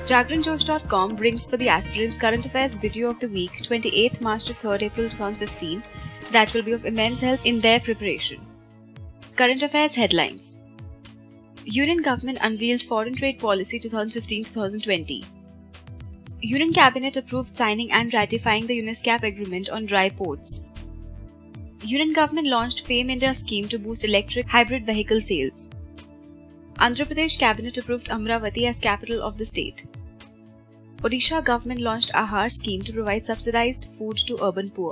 JagranJosh.com brings for the aspirants current affairs video of the week 28th March to 3rd April 2015 that will be of immense help in their preparation. Current affairs headlines. Union Government unveiled Foreign Trade Policy 2015-2020. Union Cabinet approved signing and ratifying the UNESCAP agreement on dry ports. Union Government launched FAME India scheme to boost electric hybrid vehicle sales. Andhra Pradesh Cabinet approved Amravati as capital of the state. Odisha Government launched Ahar scheme to provide subsidized food to urban poor.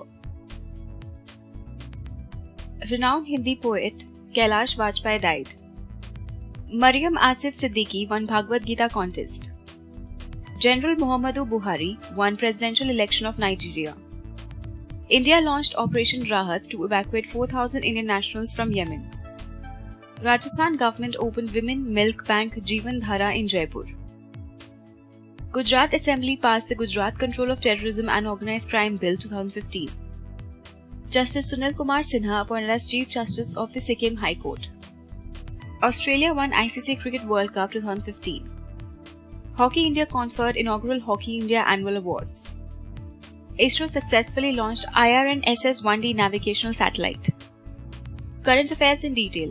Renowned Hindi poet Kailash Vajpeyi died. Maryam Asif Siddiqui won Bhagavad Gita contest. General Muhammadu Buhari won presidential election of Nigeria. India launched Operation Rahat to evacuate 4,000 Indian nationals from Yemen. Rajasthan government opened Women Milk Bank Jeevan Dhara in Jaipur. Gujarat Assembly passed the Gujarat Control of Terrorism and Organised Crime Bill 2015. Justice Sunil Kumar Sinha appointed as Chief Justice of the Sikkim High Court. Australia won ICC Cricket World Cup 2015. Hockey India conferred inaugural Hockey India Annual Awards. ISRO successfully launched IRNSS-1D navigational satellite. Current affairs in detail.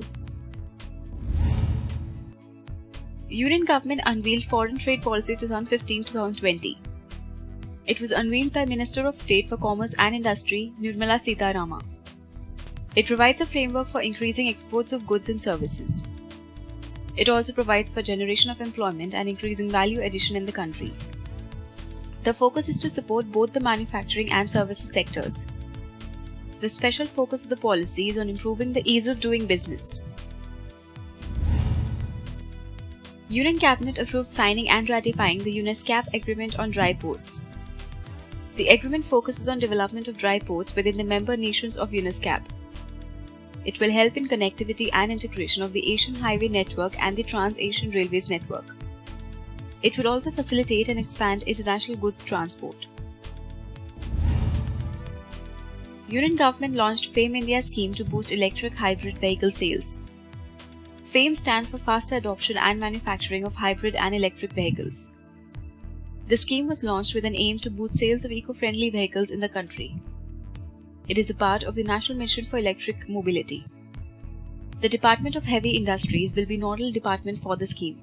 Union Government unveiled Foreign Trade Policy 2015-2020. It was unveiled by Minister of State for Commerce and Industry, Nirmala Sitaraman. It provides a framework for increasing exports of goods and services. It also provides for generation of employment and increasing value addition in the country. The focus is to support both the manufacturing and services sectors. The special focus of the policy is on improving the ease of doing business. Union Cabinet approved signing and ratifying the UNESCAP agreement on dry ports. The agreement focuses on development of dry ports within the member nations of UNESCAP. It will help in connectivity and integration of the Asian Highway Network and the Trans-Asian Railways Network. It will also facilitate and expand international goods transport. Union Government launched FAME India scheme to boost electric hybrid vehicle sales. FAME stands for Faster Adoption and Manufacturing of Hybrid and Electric Vehicles. The scheme was launched with an aim to boost sales of eco-friendly vehicles in the country. It is a part of the National Mission for Electric Mobility. The Department of Heavy Industries will be nodal department for the scheme.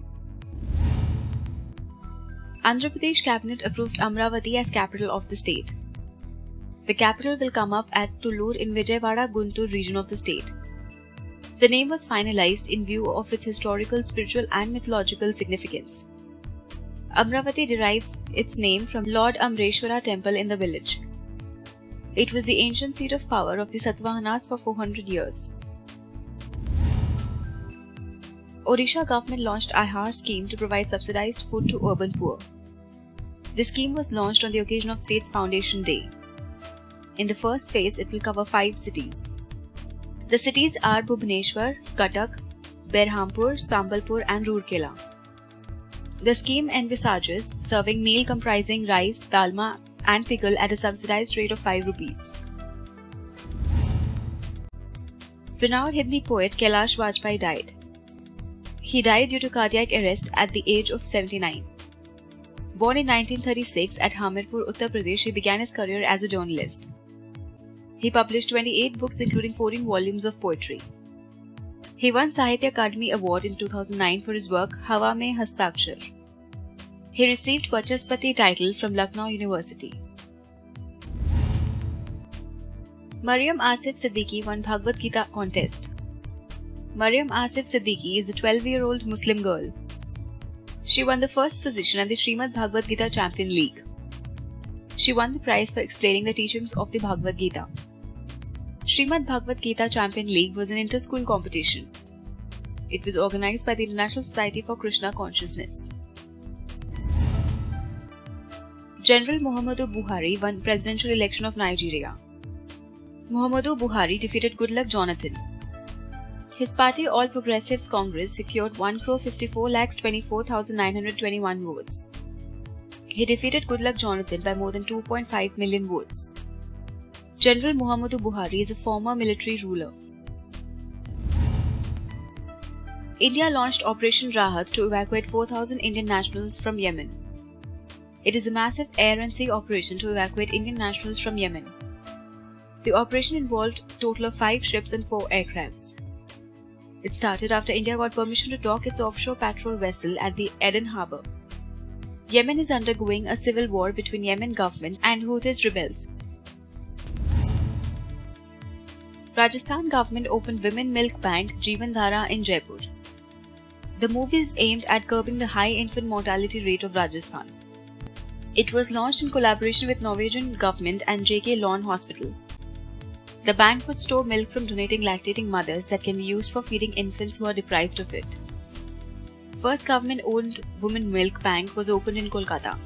Andhra Pradesh Cabinet approved Amravati as capital of the state. The capital will come up at Tullur in Vijayawada Guntur region of the state. The name was finalized in view of its historical, spiritual and mythological significance. Amravati derives its name from Lord Amreshwara temple in the village. It was the ancient seat of power of the Satavahanas for 400 years. Odisha government launched Ahar scheme to provide subsidized food to urban poor. The scheme was launched on the occasion of State's Foundation Day. In the first phase, it will cover 5 cities. The cities are Bhubaneswar, Cuttack, Berhampur, Sambalpur and Rourkela. The scheme envisages serving meal comprising rice, dalma and pickle at a subsidized rate of 5 rupees. Renowned Hindi poet Kailash Vajpeyi died. He died due to cardiac arrest at the age of 79. Born in 1936 at Hamirpur, Uttar Pradesh, he began his career as a journalist. He published 28 books including 14 volumes of poetry. He won Sahitya Akademi Award in 2009 for his work Hawa Mein Hastakshar. He received Vachaspati title from Lucknow University. Maryam Asif Siddiqui won Bhagavad Gita contest. Maryam Asif Siddiqui is a 12-year-old Muslim girl. She won the first position at the Srimad Bhagavad Gita Champion League. She won the prize for explaining the teachings of the Bhagavad Gita. Srimad Bhagavad Gita Champion League was an inter-school competition. It was organized by the International Society for Krishna Consciousness. General Muhammadu Buhari won presidential election of Nigeria. Muhammadu Buhari defeated Goodluck Jonathan. His party All Progressives Congress secured 1,54,24,921 votes. He defeated Goodluck Jonathan by more than 2.5 million votes. General Muhammadu Buhari is a former military ruler. India launched Operation Rahat to evacuate 4,000 Indian nationals from Yemen. It is a massive air and sea operation to evacuate Indian nationals from Yemen. The operation involved a total of 5 ships and 4 aircrafts. It started after India got permission to dock its offshore patrol vessel at the Aden harbour. Yemen is undergoing a civil war between Yemen government and Houthis rebels. Rajasthan government opened Women Milk Bank Jeevan Dhara in Jaipur. The move is aimed at curbing the high infant mortality rate of Rajasthan. It was launched in collaboration with Norwegian government and JK Lawn Hospital. The bank would store milk from donating lactating mothers that can be used for feeding infants who are deprived of it. First government-owned Women Milk Bank was opened in Kolkata.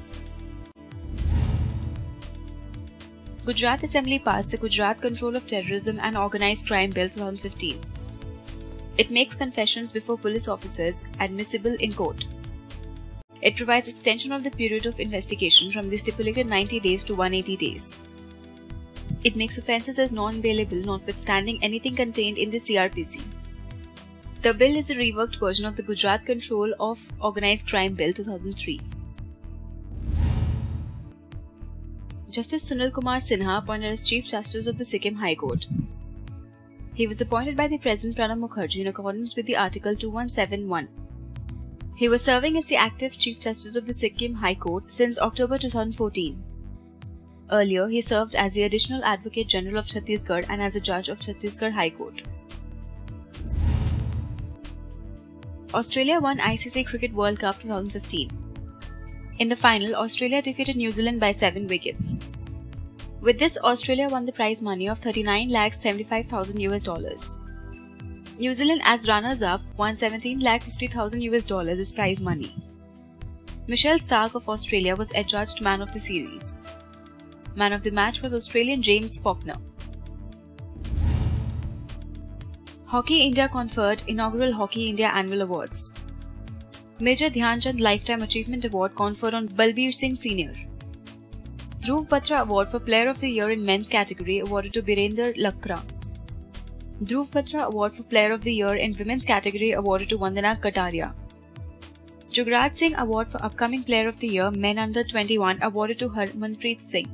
Gujarat Assembly passed the Gujarat Control of Terrorism and Organised Crime Bill 2015. It makes confessions before police officers admissible in court. It provides extension of the period of investigation from the stipulated 90 days to 180 days. It makes offences as non-bailable notwithstanding anything contained in the CRPC. The bill is a reworked version of the Gujarat Control of Organised Crime Bill 2003. Justice Sunil Kumar Sinha appointed as Chief Justice of the Sikkim High Court. He was appointed by the President Pranab Mukherjee in accordance with the Article 2171. He was serving as the active Chief Justice of the Sikkim High Court since October 2014. Earlier, he served as the Additional Advocate General of Chhattisgarh and as a Judge of Chhattisgarh High Court. Australia won ICC Cricket World Cup 2015. In the final, Australia defeated New Zealand by 7 wickets. With this, Australia won the prize money of $39,75,000. New Zealand, as runners-up, won $17,50,000 as prize money. Michelle Stark of Australia was adjudged Man of the Series. Man of the match was Australian James Faulkner. Hockey India conferred inaugural Hockey India Annual Awards. Major Dhyan Chand Lifetime Achievement Award conferred on Balbir Singh Sr. Dhruv Batra Award for Player of the Year in Men's category awarded to Birender Lakra. Dhruv Batra Award for Player of the Year in Women's category awarded to Vandana Kataria. Jugraj Singh Award for Upcoming Player of the Year Men Under 21 awarded to Harmanpreet Singh.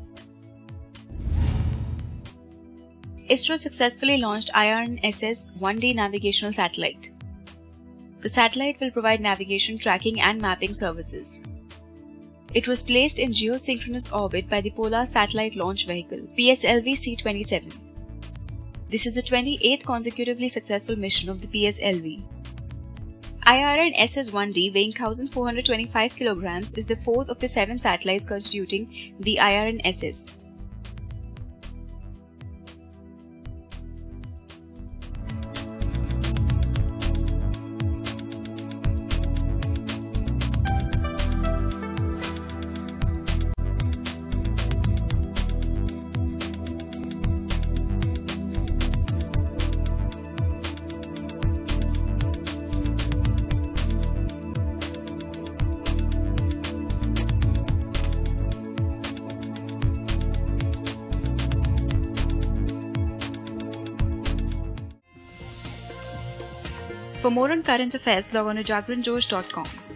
ISRO successfully launched IRNSS 1D navigational satellite. The satellite will provide navigation, tracking and mapping services. It was placed in geosynchronous orbit by the Polar Satellite Launch Vehicle PSLV C-27. This is the 28th consecutively successful mission of the PSLV. IRNSS-1D, weighing 1,425 kilograms, is the fourth of the 7 satellites constituting the IRNSS. For more on current affairs, log on to jagranjosh.com.